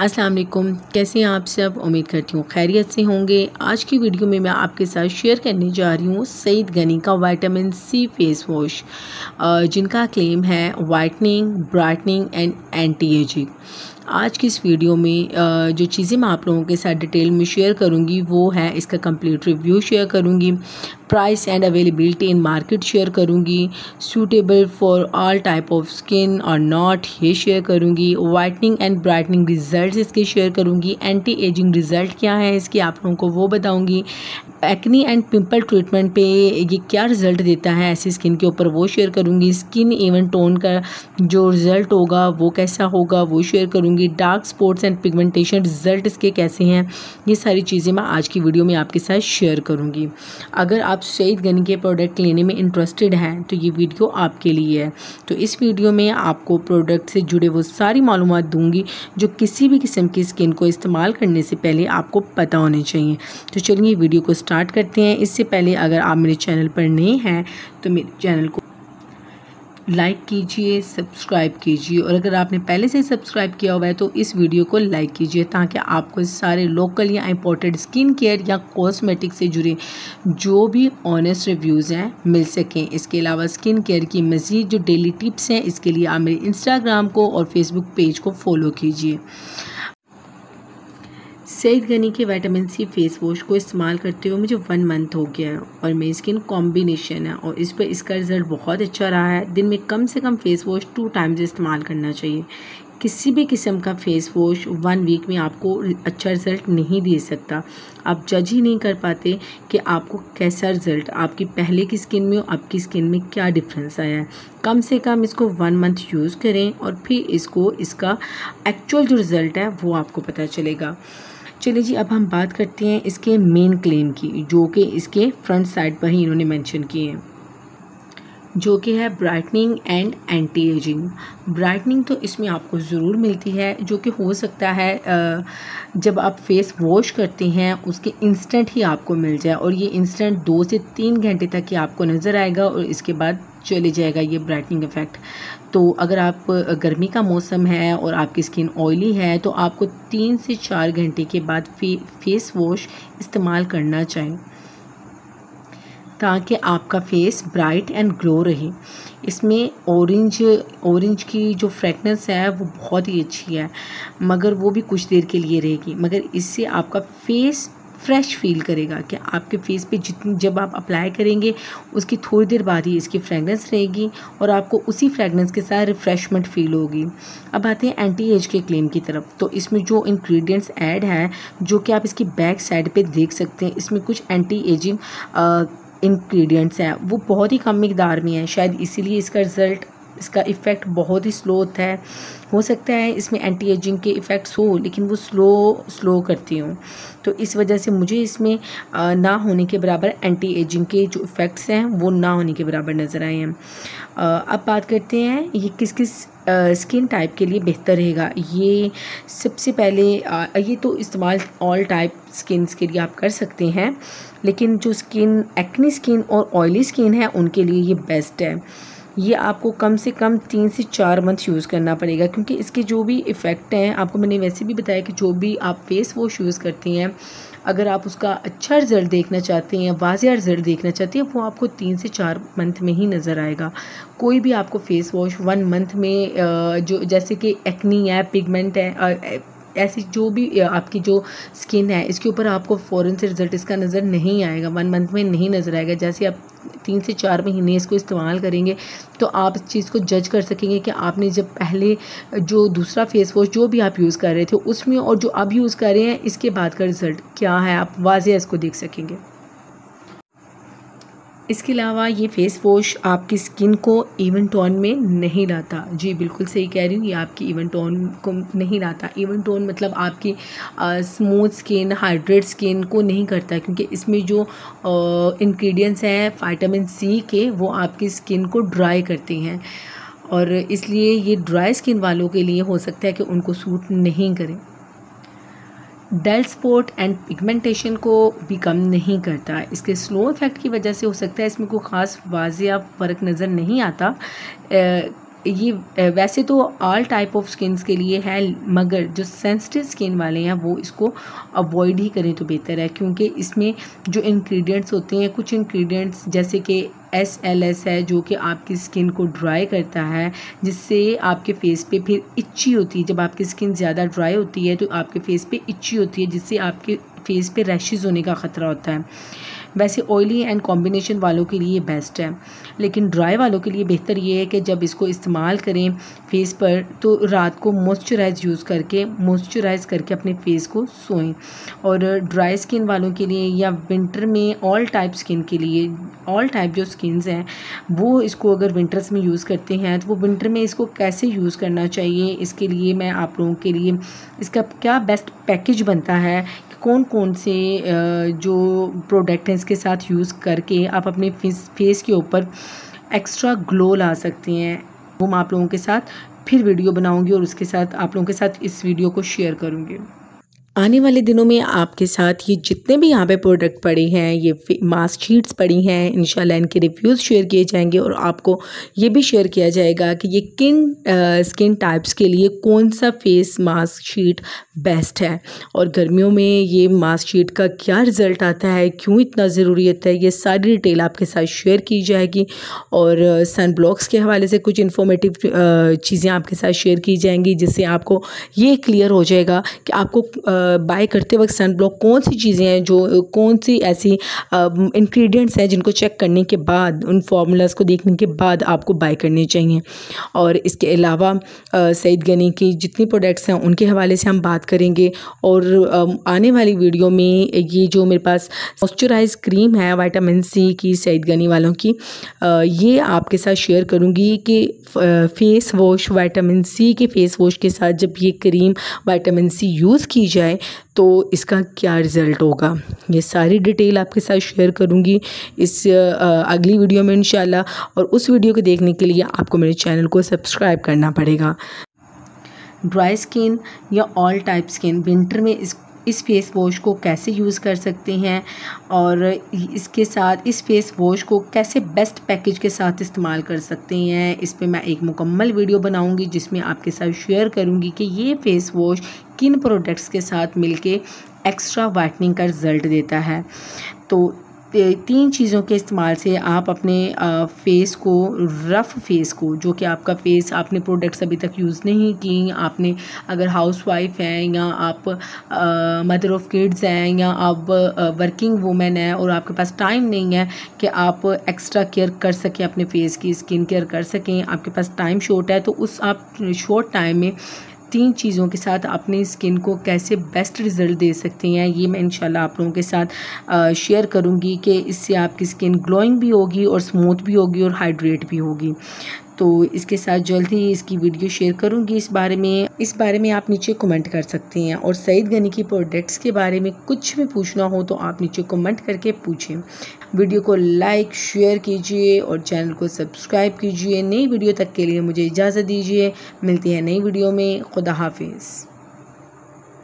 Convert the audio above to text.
अस्सलाम वालेकुम, कैसे हैं आप सब। उम्मीद करती हूँ खैरियत से होंगे। आज की वीडियो में मैं आपके साथ शेयर करने जा रही हूँ सईद गनी का विटामिन सी फेस वॉश, जिनका क्लेम है whitening, brightening and anti aging. आज की इस वीडियो में जो चीज़ें मैं आप लोगों के साथ डिटेल में शेयर करूंगी वो है इसका कंप्लीट रिव्यू शेयर करूंगी, price and availability in market share करूंगी, suitable for all type of skin और नॉट ये शेयर करूंगी, वाइटनिंग एंड ब्राइटनिंग रिजल्ट्स इसके शेयर करूंगी, एंटी एजिंग रिजल्ट क्या है इसके आप लोगों को वो बताऊंगी, एक्नी एंड पिंपल ट्रीटमेंट पे ये क्या रिज़ल्ट देता है ऐसी स्किन के ऊपर वो शेयर करूंगी, स्किन इवन टोन का जो रिज़ल्ट होगा वो कैसा होगा वो शेयर करूंगी, dark spots and pigmentation result इसके कैसे हैं, ये सारी चीज़ें मैं आज की वीडियो में आपके साथ शेयर करूंगी। अगर आप सईद गनी के प्रोडक्ट लेने में इंटरेस्टेड हैं तो ये वीडियो आपके लिए है। तो इस वीडियो में आपको प्रोडक्ट से जुड़े वो सारी मालूमात दूंगी जो किसी भी किस्म की स्किन को इस्तेमाल करने से पहले आपको पता होने चाहिए। तो चलिए वीडियो को स्टार्ट करते हैं। इससे पहले अगर आप मेरे चैनल पर नए हैं तो मेरे चैनल को लाइक कीजिए, सब्सक्राइब कीजिए, और अगर आपने पहले से सब्सक्राइब किया हुआ है तो इस वीडियो को लाइक कीजिए ताकि आपको सारे लोकल या इंपोर्टेड स्किन केयर या कॉस्मेटिक से जुड़े जो भी ऑनेस्ट रिव्यूज़ हैं मिल सकें। इसके अलावा स्किन केयर की मज़ीद जो डेली टिप्स हैं इसके लिए आप मेरे इंस्टाग्राम को और फेसबुक पेज को फॉलो कीजिए। सईद गनी के विटामिन सी फेस वॉश को इस्तेमाल करते हुए मुझे 1 मंथ हो गया है और मेरी स्किन कॉम्बिनेशन है और इस पर इसका रिज़ल्ट बहुत अच्छा रहा है। दिन में कम से कम फेस वॉश 2 टाइम्स इस्तेमाल करना चाहिए। किसी भी किस्म का फेस वॉश 1 वीक में आपको अच्छा रिज़ल्ट नहीं दे सकता। आप जज ही नहीं कर पाते कि आपको कैसा रिज़ल्ट आपकी पहले की स्किन में और अब की स्किन में क्या डिफरेंस आया है। कम से कम इसको 1 मंथ यूज़ करें और फिर इसका एक्चुअल जो रिज़ल्ट है वो आपको पता चलेगा। चलिए जी, अब हम बात करते हैं इसके मेन क्लेम की, जो कि इसके फ्रंट साइड पर ही इन्होंने मेंशन किए हैं, जो कि है brightening and anti aging. Brightening तो इसमें आपको ज़रूर मिलती है, जो कि हो सकता है जब आप फेस वॉश करते हैं उसके इंस्टेंट ही आपको मिल जाए, और ये इंस्टेंट 2 से 3 घंटे तक ही आपको नज़र आएगा और इसके बाद चले जाएगा ये ब्राइटनिंग इफ़ेक्ट। तो अगर आप गर्मी का मौसम है और आपकी स्किन ऑयली है तो आपको 3 से 4 घंटे के बाद फेस वॉश इस्तेमाल करना चाहिए ताकि आपका फेस ब्राइट एंड ग्लो रहे। इसमें ऑरेंज की जो फ्रेगनेंस है वो बहुत ही अच्छी है, मगर वो भी कुछ देर के लिए रहेगी, मगर इससे आपका फेस फ्रेश फील करेगा कि आपके फेस पे जब आप अप्लाई करेंगे उसकी थोड़ी देर बाद ही इसकी फ्रेगनेंस रहेगी और आपको उसी फ्रेगनेंस के साथ रिफ़्रेशमेंट फील होगी। अब आते हैं एंटी एज के क्लेम की तरफ। तो इसमें जो इंग्रेडिएंट्स ऐड हैं, जो कि आप इसकी बैक साइड पे देख सकते हैं, इसमें कुछ एंटी एजिंग इंग्रेडिएंट्स हैं, वो बहुत ही कम मिकदार में है। शायद इसीलिए इसका इफ़ेक्ट बहुत ही स्लो होता है। हो सकता है इसमें एंटी एजिंग के इफ़ेक्ट्स हो लेकिन वो स्लो करती हूँ, तो इस वजह से मुझे इसमें ना होने के बराबर एंटी एजिंग के जो इफ़ेक्ट्स हैं वो ना होने के बराबर नज़र आए हैं। अब बात करते हैं ये किस किस स्किन टाइप के लिए बेहतर रहेगा। ये सबसे पहले ये तो इस्तेमाल ऑल टाइप स्किन्स के लिए आप कर सकते हैं, लेकिन जो स्किन एक्नी स्किन और ऑयली स्किन है उनके लिए ये बेस्ट है। ये आपको कम से कम 3 से 4 मंथ यूज़ करना पड़ेगा, क्योंकि इसके जो भी इफ़ेक्ट हैं आपको मैंने वैसे भी बताया कि जो भी आप फेस वॉश यूज़ करती हैं, अगर आप उसका अच्छा रिज़ल्ट देखना चाहते हैं, वाज़िया रिज़ल्ट देखना चाहती हैं, वो आपको 3 से 4 मंथ में ही नज़र आएगा। कोई भी आपको फेस वॉश 1 मंथ में जो जैसे कि एक्नी है, पिगमेंट है, ऐसी जो भी आपकी जो स्किन है इसके ऊपर आपको फ़ौरन से रिज़ल्ट इसका नज़र नहीं आएगा, 1 मंथ में नहीं नज़र आएगा। जैसे आप 3 से 4 महीने इसको इस्तेमाल करेंगे तो आप इस चीज़ को जज कर सकेंगे कि आपने जब पहले जो दूसरा फेस वॉश जो भी आप यूज़ कर रहे थे उसमें और जो अब यूज़ कर रहे हैं इसके बाद का रिज़ल्ट क्या है, आप वाज़िया इसको देख सकेंगे। इसके अलावा ये फेस वॉश आपकी स्किन को इवन टोन में नहीं लाता। जी बिल्कुल सही कह रही हूँ, ये आपकी इवन टोन को नहीं लाता। इवन टोन मतलब आपकी स्मूथ स्किन, हाइड्रेट स्किन को नहीं करता, क्योंकि इसमें जो इंग्रेडिएंट्स हैं विटामिन सी के वो आपकी स्किन को ड्राई करते हैं, और इसलिए ये ड्राई स्किन वालों के लिए हो सकता है कि उनको सूट नहीं करें। डल स्पॉट एंड पिगमेंटेशन को भी कम नहीं करता। इसके स्लो इफ़ेक्ट की वजह से हो सकता है इसमें कोई ख़ास वाज़िया फ़र्क नज़र नहीं आता, ये वैसे तो ऑल टाइप ऑफ स्किन्स के लिए है, मगर जो सेंसिटिव स्किन वाले हैं वो इसको अवॉइड ही करें तो बेहतर है, क्योंकि इसमें जो इंग्रेडिएंट्स होते हैं, कुछ इंग्रेडिएंट्स जैसे कि SLS है जो कि आपकी स्किन को ड्राई करता है, जिससे आपके फेस पे फिर इच्ची होती है। जब आपकी स्किन ज़्यादा ड्राई होती है तो आपके फेस पे इच्ची होती है, जिससे आपके फेस पे रैशेज़ होने का ख़तरा होता है। वैसे ऑयली एंड कॉम्बिनेशन वालों के लिए बेस्ट है, लेकिन ड्राई वालों के लिए बेहतर ये है कि जब इसको इस्तेमाल करें फेस पर तो रात को मॉइस्चराइज़ करके अपने फेस को सोएं। और ड्राई स्किन वालों के लिए या विंटर में ऑल टाइप स्किन के लिए, ऑल टाइप जो स्किन्स हैं वो इसको अगर विंटर्स में यूज़ करते हैं तो वो विंटर में इसको कैसे यूज़ करना चाहिए, इसके लिए मैं आप लोगों के लिए इसका क्या बेस्ट पैकेज बनता है, कौन कौन से जो प्रोडक्ट हैं इसके साथ यूज़ करके आप अपने फेस के ऊपर एक्स्ट्रा ग्लो ला सकते हैं, वो मैं आप लोगों के साथ फिर वीडियो बनाऊंगी और उसके साथ आप लोगों के साथ इस वीडियो को शेयर करूंगी। आने वाले दिनों में आपके साथ ये जितने भी यहाँ पे प्रोडक्ट पड़े हैं, ये मास्क शीट्स पड़ी हैं, इंशाल्लाह इनके रिव्यूज़ शेयर किए जाएंगे और आपको ये भी शेयर किया जाएगा कि ये किन स्किन टाइप्स के लिए कौन सा फेस मास्क शीट बेस्ट है और गर्मियों में ये मास्क शीट का क्या रिज़ल्ट आता है, क्यों इतना ज़रूरी होता है, ये सारी डिटेल आपके साथ शेयर की जाएगी। और सन ब्लॉक्स के हवाले से कुछ इन्फॉर्मेटिव चीज़ें आपके साथ शेयर की जाएंगी, जिससे आपको ये क्लियर हो जाएगा कि आपको बाय करते वक्त सन ब्लॉक कौन सी चीज़ें हैं, जो कौन सी ऐसी इंग्रेडिएंट्स हैं जिनको चेक करने के बाद, उन फार्मूलाज को देखने के बाद आपको बाय करने चाहिए। और इसके अलावा सईद गनी की जितनी प्रोडक्ट्स हैं उनके हवाले से हम बात करेंगे। और आने वाली वीडियो में ये जो मेरे पास मॉइस्चराइज क्रीम है विटामिन सी की सईद गनी वालों की, ये आपके साथ शेयर करूँगी कि फेस वॉश विटामिन सी के फेस वॉश के साथ जब ये क्रीम विटामिन सी यूज़ की जाए तो इसका क्या रिज़ल्ट होगा, ये सारी डिटेल आपके साथ शेयर करूँगी इस अगली वीडियो में इंशाल्लाह। और उस वीडियो को देखने के लिए आपको मेरे चैनल को सब्सक्राइब करना पड़ेगा। ड्राई स्किन या ऑल टाइप स्किन विंटर में इस फेस वॉश को कैसे यूज़ कर सकते हैं और इसके साथ इस फेस वॉश को कैसे बेस्ट पैकेज के साथ इस्तेमाल कर सकते हैं, इस पे मैं एक मुकम्मल वीडियो बनाऊंगी जिसमें आपके साथ शेयर करूंगी कि ये फेस वॉश किन प्रोडक्ट्स के साथ मिलके एक्स्ट्रा वाइटनिंग का रिज़ल्ट देता है। तो 3 चीज़ों के इस्तेमाल से आप अपने फेस को, रफ़ फेस को, जो कि आपका फेस आपने प्रोडक्ट्स अभी तक यूज़ नहीं की, आपने अगर हाउसवाइफ हैं या आप मदर ऑफ़ किड्स हैं या आप वर्किंग वूमेन हैं और आपके पास टाइम नहीं है कि आप एक्स्ट्रा केयर कर सकें, अपने फेस की स्किन केयर कर सकें, आपके पास टाइम शॉर्ट है, तो उस आप शॉर्ट टाइम में 3 चीज़ों के साथ अपनी स्किन को कैसे बेस्ट रिज़ल्ट दे सकते हैं, ये मैं इंशाल्लाह आप लोगों के साथ शेयर करूंगी कि इससे आपकी स्किन ग्लोइंग भी होगी और स्मूथ भी होगी और हाइड्रेट भी होगी। तो इसके साथ जल्द ही इसकी वीडियो शेयर करूंगी। इस बारे में आप नीचे कमेंट कर सकते हैं और सईद गनी की प्रोडक्ट्स के बारे में कुछ भी पूछना हो तो आप नीचे कमेंट करके पूछें। वीडियो को लाइक शेयर कीजिए और चैनल को सब्सक्राइब कीजिए। नई वीडियो तक के लिए मुझे इजाज़त दीजिए, मिलती है नई वीडियो में। खुदा हाफिज़।